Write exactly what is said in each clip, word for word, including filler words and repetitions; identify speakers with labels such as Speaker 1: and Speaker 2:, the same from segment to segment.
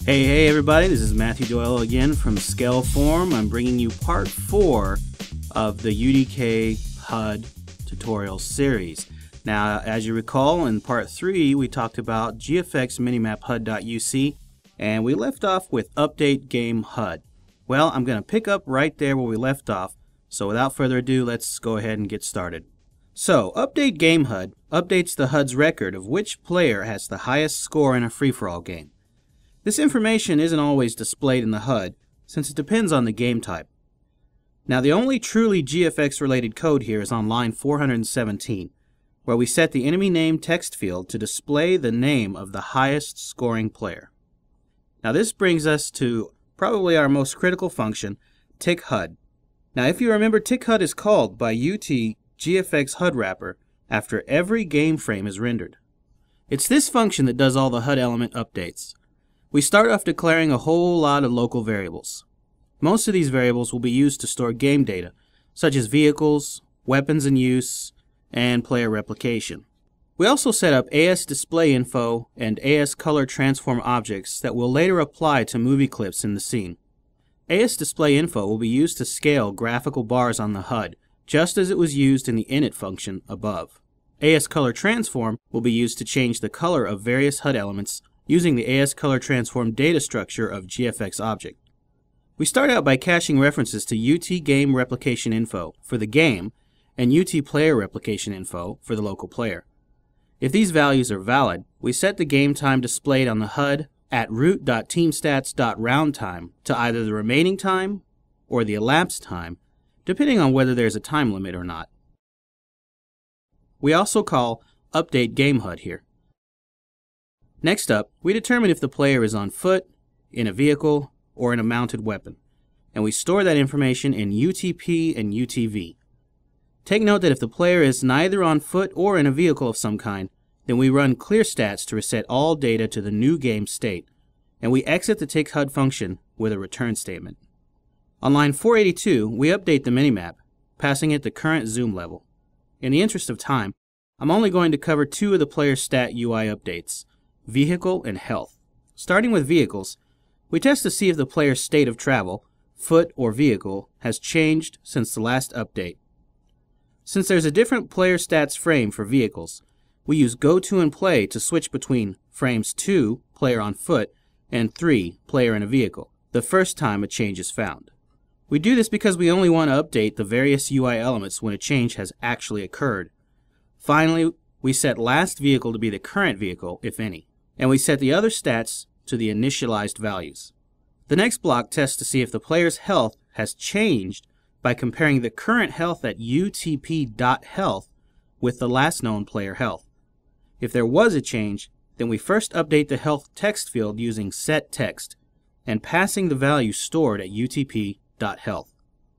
Speaker 1: Hey, hey everybody, this is Matthew Doyle again from Scaleform. I'm bringing you part four of the U D K H U D tutorial series. Now, as you recall, in part three we talked about GFxMinimapHud.uc and we left off with Update Game H U D. Well, I'm going to pick up right there where we left off, so without further ado, let's go ahead and get started. So, Update Game H U D updates the H U D's record of which player has the highest score in a free-for-all game. This information isn't always displayed in the H U D, since it depends on the game type. Now, the only truly G F X related code here is on line four hundred seventeen, where we set the enemy name text field to display the name of the highest scoring player. Now, this brings us to probably our most critical function, tick H U D. Now, if you remember, tick H U D is called by U T G F X H U D wrapper after every game frame is rendered. It's this function that does all the H U D element updates. We start off declaring a whole lot of local variables. Most of these variables will be used to store game data, such as vehicles, weapons in use, and player replication. We also set up A S display info and A S color transform objects that will later apply to movie clips in the scene. A S display info will be used to scale graphical bars on the H U D, just as it was used in the init function above. A S color transform will be used to change the color of various H U D elements using the A S color transform data structure of G F X object. We start out by caching references to U T game replication info for the game and U T player replication info for the local player. If these values are valid, we set the game time displayed on the H U D at root.teamstats.roundtime to either the remaining time or the elapsed time, depending on whether there's a time limit or not. We also call update game H U D here. Next up, we determine if the player is on foot, in a vehicle, or in a mounted weapon, and we store that information in U T P and U T V. Take note that if the player is neither on foot or in a vehicle of some kind, then we run clear stats to reset all data to the new game state, and we exit the tick H U D function with a return statement. On line four eighty-two, we update the minimap, passing it the current zoom level. In the interest of time, I'm only going to cover two of the player stat U I updates, vehicle and health. Starting with vehicles, we test to see if the player's state of travel, foot or vehicle, has changed since the last update. Since there's a different player stats frame for vehicles, we use go to and play to switch between frames two, player on foot, and three, player in a vehicle, the first time a change is found. We do this because we only want to update the various U I elements when a change has actually occurred. Finally, we set last vehicle to be the current vehicle, if any, and we set the other stats to the initialized values. The next block tests to see if the player's health has changed by comparing the current health at U T P.health with the last known player health. If there was a change, then we first update the health text field using setText and passing the value stored at U T P.health.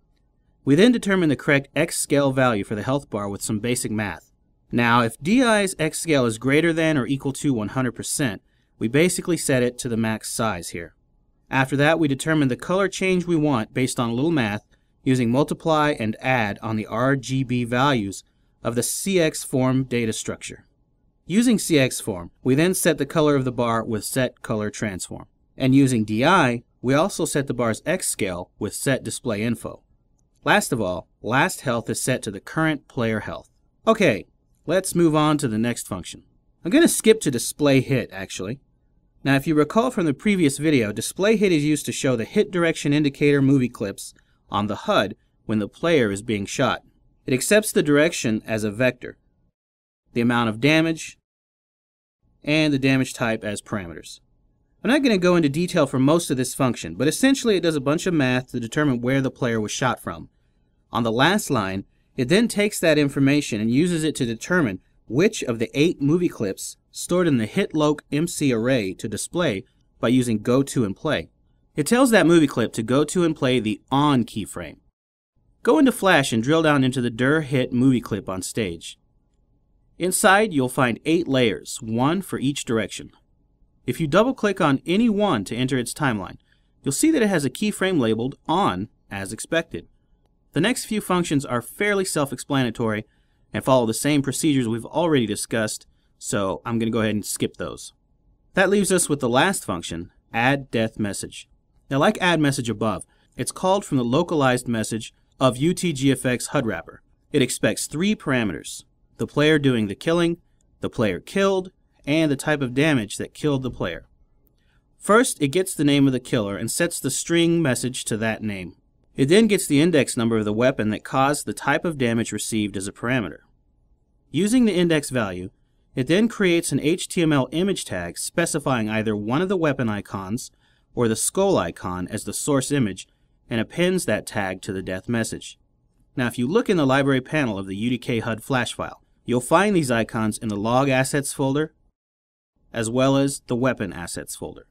Speaker 1: We then determine the correct X scale value for the health bar with some basic math. Now, if D I's X scale is greater than or equal to one hundred percent, we basically set it to the max size here. After that, we determine the color change we want based on a little math using multiply and add on the R G B values of the Scaleform data structure. Using Scaleform, we then set the color of the bar with set color transform. And using D I, we also set the bar's X scale with set display info. Last of all, last health is set to the current player health. Okay, let's move on to the next function. I'm going to skip to display hit actually. Now, if you recall from the previous video, display hit is used to show the hit direction indicator movie clips on the H U D when the player is being shot. It accepts the direction as a vector, the amount of damage, and the damage type as parameters. I'm not going to go into detail for most of this function, but essentially it does a bunch of math to determine where the player was shot from. On the last line, it then takes that information and uses it to determine which of the eight movie clips stored in the hitloc M C array to display by using go to and play. It tells that movie clip to go to and play the on keyframe. Go into Flash and drill down into the dir hit movie clip on stage. Inside, you'll find eight layers, one for each direction. If you double click on any one to enter its timeline, you'll see that it has a keyframe labeled on as expected. The next few functions are fairly self-explanatory and follow the same procedures we've already discussed, so I'm going to go ahead and skip those. That leaves us with the last function, add death message. Now, like add message above, it's called from the localized message of U T G F X H U D wrapper. It expects three parameters: the player doing the killing, the player killed, and the type of damage that killed the player. First, it gets the name of the killer and sets the string message to that name. It then gets the index number of the weapon that caused the type of damage received as a parameter. Using the index value, it then creates an H T M L image tag specifying either one of the weapon icons or the skull icon as the source image, and appends that tag to the death message. Now, if you look in the library panel of the U D K H U D flash file, you'll find these icons in the log assets folder as well as the weapon assets folder.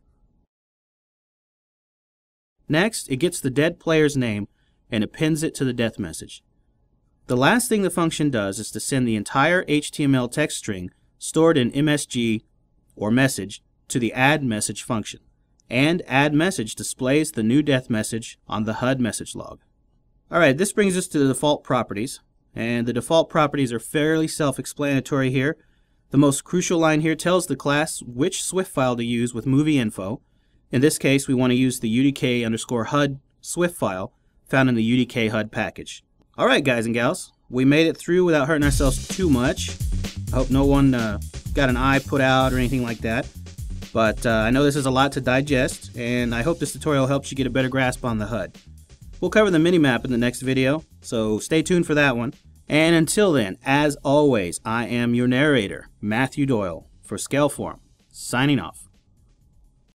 Speaker 1: Next, it gets the dead player's name and appends it to the death message. The last thing the function does is to send the entire H T M L text string stored in M S G or message to the add message function, and add message displays the new death message on the H U D message log. Alright, this brings us to the default properties, and the default properties are fairly self-explanatory here. The most crucial line here tells the class which Swift file to use with movie info. In this case, we want to use the U D K underscore H U D Swift file found in the U D K H U D package. Alright guys and gals, we made it through without hurting ourselves too much. I hope no one uh, got an eye put out or anything like that. But uh, I know this is a lot to digest, and I hope this tutorial helps you get a better grasp on the H U D. We'll cover the minimap in the next video, so stay tuned for that one. And until then, as always, I am your narrator, Matthew Doyle, for Scaleform, signing off.